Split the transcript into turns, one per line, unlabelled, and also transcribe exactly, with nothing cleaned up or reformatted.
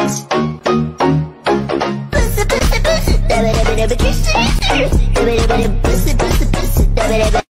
pusse, pusse, pusse, dabba dabba dabba, kiss, kiss, dabba dabba dabba, pusse, pusse, pusse, dabba dabba.